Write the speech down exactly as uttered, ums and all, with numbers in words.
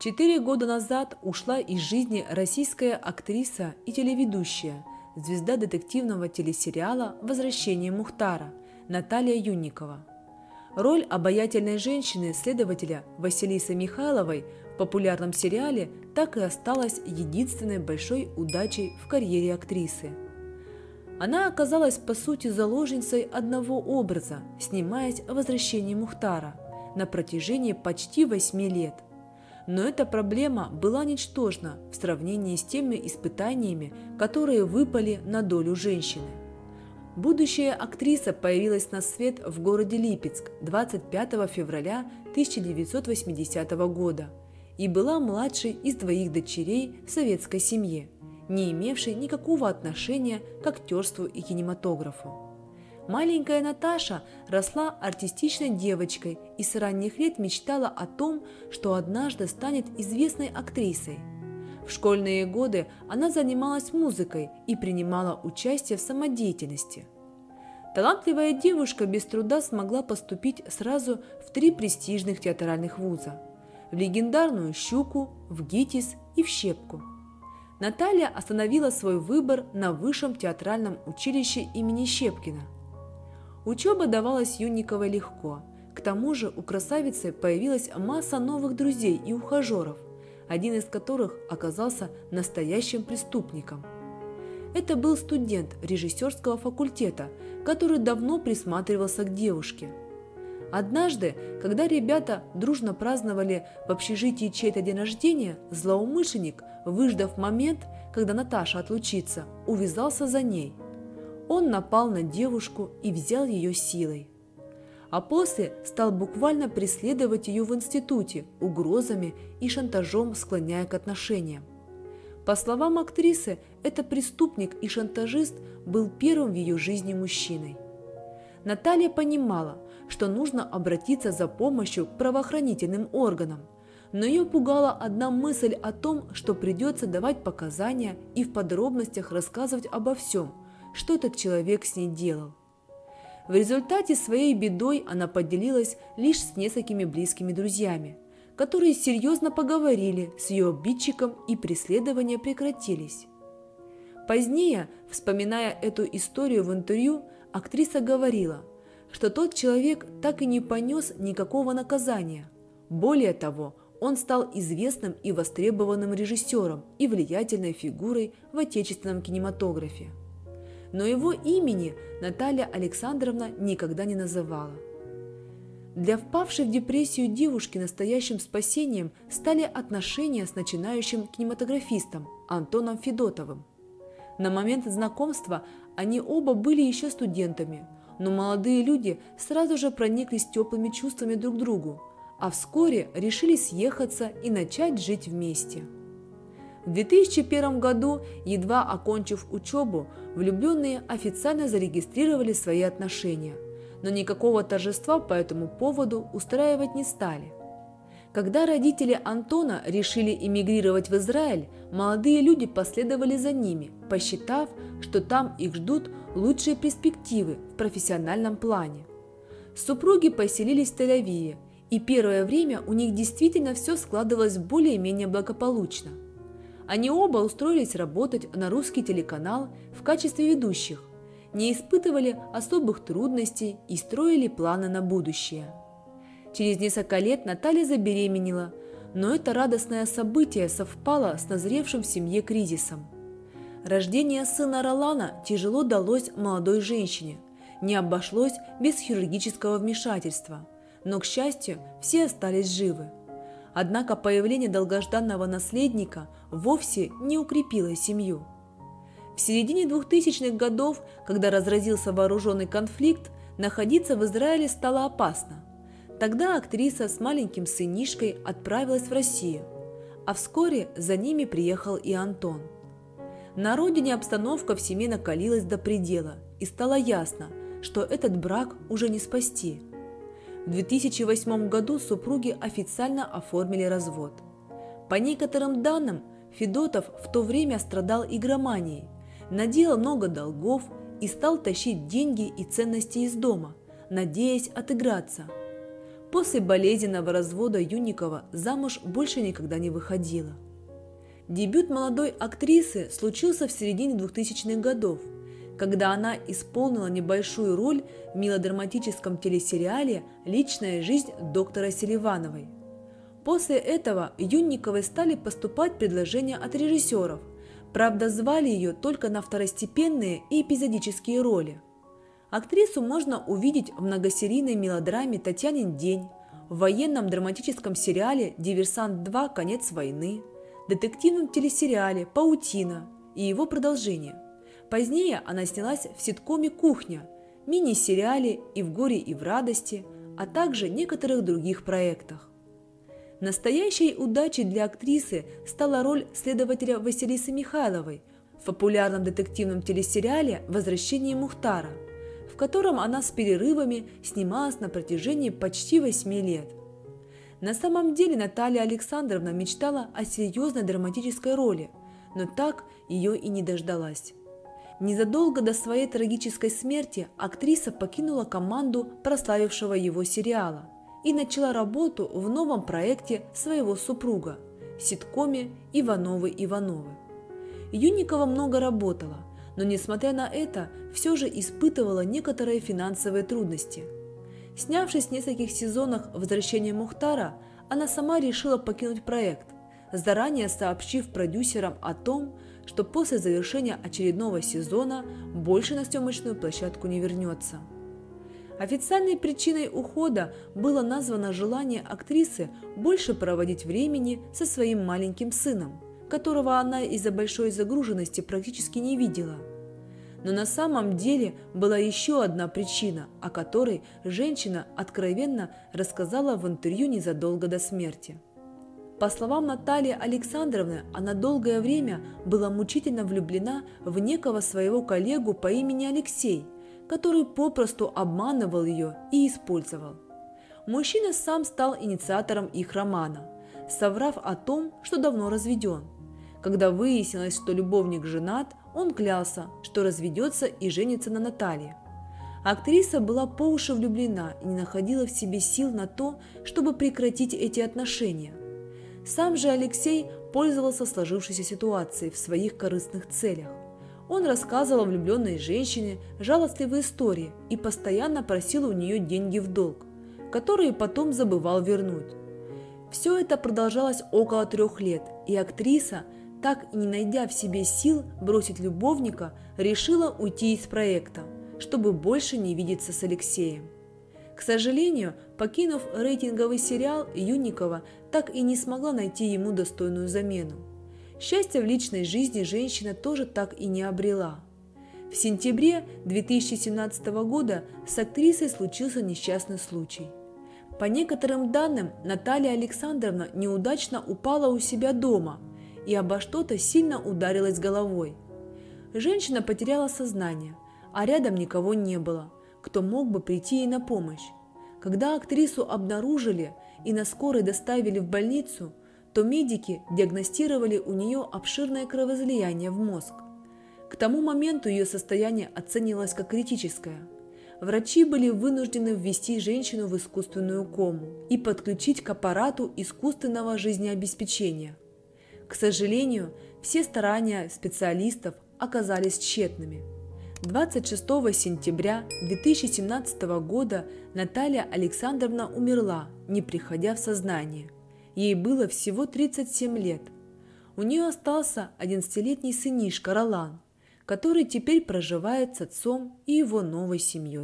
Четыре года назад ушла из жизни российская актриса и телеведущая, звезда детективного телесериала «Возвращение Мухтара» Наталья Юнникова. Роль обаятельной женщины-следователя Василисы Михайловой в популярном сериале так и осталась единственной большой удачей в карьере актрисы. Она оказалась по сути заложницей одного образа, снимаясь в «Возвращении Мухтара» на протяжении почти восьми лет. Но эта проблема была ничтожна в сравнении с теми испытаниями, которые выпали на долю женщины. Будущая актриса появилась на свет в городе Липецк двадцать пятого февраля тысяча девятьсот восьмидесятого года и была младшей из двоих дочерей в советской семье, не имевшей никакого отношения к актерству и кинематографу. Маленькая Наташа росла артистичной девочкой и с ранних лет мечтала о том, что однажды станет известной актрисой. В школьные годы она занималась музыкой и принимала участие в самодеятельности. Талантливая девушка без труда смогла поступить сразу в три престижных театральных вуза – в легендарную «Щуку», в ГИТИС и в «Щепку». Наталья остановила свой выбор на Высшем театральном училище имени Щепкина. Учеба давалась Юнниковой легко, к тому же у красавицы появилась масса новых друзей и ухажеров, один из которых оказался настоящим преступником. Это был студент режиссерского факультета, который давно присматривался к девушке. Однажды, когда ребята дружно праздновали в общежитии чей-то день рождения, злоумышленник, выждав момент, когда Наташа отлучится, увязался за ней. Он напал на девушку и взял ее силой. А после стал буквально преследовать ее в институте, угрозами и шантажом склоняя к отношениям. По словам актрисы, этот преступник и шантажист был первым в ее жизни мужчиной. Наталья понимала, что нужно обратиться за помощью к правоохранительным органам, но ее пугала одна мысль о том, что придется давать показания и в подробностях рассказывать обо всем, что этот человек с ней делал. В результате своей бедой она поделилась лишь с несколькими близкими друзьями, которые серьезно поговорили с ее обидчиком, и преследования прекратились. Позднее, вспоминая эту историю в интервью, актриса говорила, что тот человек так и не понес никакого наказания. Более того, он стал известным и востребованным режиссером и влиятельной фигурой в отечественном кинематографе. Но его имени Наталья Александровна никогда не называла. Для впавшей в депрессию девушки настоящим спасением стали отношения с начинающим кинематографистом Антоном Федотовым. На момент знакомства они оба были еще студентами, но молодые люди сразу же прониклись теплыми чувствами друг к другу, а вскоре решили съехаться и начать жить вместе. В две тысячи первом году, едва окончив учебу, влюбленные официально зарегистрировали свои отношения, но никакого торжества по этому поводу устраивать не стали. Когда родители Антона решили эмигрировать в Израиль, молодые люди последовали за ними, посчитав, что там их ждут лучшие перспективы в профессиональном плане. Супруги поселились в Тель-Авиве, и первое время у них действительно все складывалось более-менее благополучно. Они оба устроились работать на русский телеканал в качестве ведущих, не испытывали особых трудностей и строили планы на будущее. Через несколько лет Наталья забеременела, но это радостное событие совпало с назревшим в семье кризисом. Рождение сына Ролана тяжело далось молодой женщине, не обошлось без хирургического вмешательства, но, к счастью, все остались живы. Однако появление долгожданного наследника вовсе не укрепило семью. В середине двухтысячных годов, когда разразился вооруженный конфликт, находиться в Израиле стало опасно. Тогда актриса с маленьким сынишкой отправилась в Россию, а вскоре за ними приехал и Антон. На родине обстановка в семье накалилась до предела, и стало ясно, что этот брак уже не спасти. В две тысячи восьмом году супруги официально оформили развод. По некоторым данным, Федотов в то время страдал игроманией, наделал много долгов и стал тащить деньги и ценности из дома, надеясь отыграться. После болезненного развода Юнникова замуж больше никогда не выходила. Дебют молодой актрисы случился в середине двухтысячных годов, когда она исполнила небольшую роль в мелодраматическом телесериале «Личная жизнь доктора Селивановой». После этого Юнниковой стали поступать предложения от режиссеров, правда, звали ее только на второстепенные и эпизодические роли. Актрису можно увидеть в многосерийной мелодраме «Татьянин день», в военном драматическом сериале «Диверсант два. Конец войны», детективном телесериале «Паутина» и его продолжение. Позднее она снялась в ситкоме «Кухня», мини-сериале «И в горе, и в радости», а также некоторых других проектах. Настоящей удачей для актрисы стала роль следователя Василисы Михайловой в популярном детективном телесериале «Возвращение Мухтара», в котором она с перерывами снималась на протяжении почти восьми лет. На самом деле Наталья Александровна мечтала о серьезной драматической роли, но так ее и не дождалась. Незадолго до своей трагической смерти актриса покинула команду прославившего его сериала и начала работу в новом проекте своего супруга – ситкоме «Ивановы Ивановы». Юнникова много работала, но, несмотря на это, все же испытывала некоторые финансовые трудности. Снявшись в нескольких сезонах «Возвращения Мухтара», она сама решила покинуть проект, заранее сообщив продюсерам о том, что после завершения очередного сезона больше на съемочную площадку не вернется. Официальной причиной ухода было названо желание актрисы больше проводить времени со своим маленьким сыном, которого она из-за большой загруженности практически не видела. Но на самом деле была еще одна причина, о которой женщина откровенно рассказала в интервью незадолго до смерти. По словам Натальи Александровны, она долгое время была мучительно влюблена в некого своего коллегу по имени Алексей, который попросту обманывал ее и использовал. Мужчина сам стал инициатором их романа, соврав о том, что давно разведен. Когда выяснилось, что любовник женат, он клялся, что разведется и женится на Наталье. Актриса была по уши влюблена и не находила в себе сил на то, чтобы прекратить эти отношения. Сам же Алексей пользовался сложившейся ситуацией в своих корыстных целях. Он рассказывал влюбленной женщине жалостливые истории и постоянно просил у нее деньги в долг, которые потом забывал вернуть. Все это продолжалось около трех лет, и актриса, так и не найдя в себе сил бросить любовника, решила уйти из проекта, чтобы больше не видеться с Алексеем. К сожалению, покинув рейтинговый сериал, Юнникова так и не смогла найти ему достойную замену. Счастья в личной жизни женщина тоже так и не обрела. В сентябре две тысячи семнадцатого года с актрисой случился несчастный случай. По некоторым данным, Наталья Александровна неудачно упала у себя дома и обо что-то сильно ударилась головой. Женщина потеряла сознание, а рядом никого не было, кто мог бы прийти ей на помощь. Когда актрису обнаружили и на скорой доставили в больницу, то медики диагностировали у нее обширное кровоизлияние в мозг. К тому моменту ее состояние оценивалось как критическое. Врачи были вынуждены ввести женщину в искусственную кому и подключить к аппарату искусственного жизнеобеспечения. К сожалению, все старания специалистов оказались тщетными. двадцать шестого сентября две тысячи семнадцатого года Наталья Александровна умерла, не приходя в сознание. Ей было всего тридцать семь лет. У нее остался одиннадцатилетний сынишка Ролан, который теперь проживает с отцом и его новой семьей.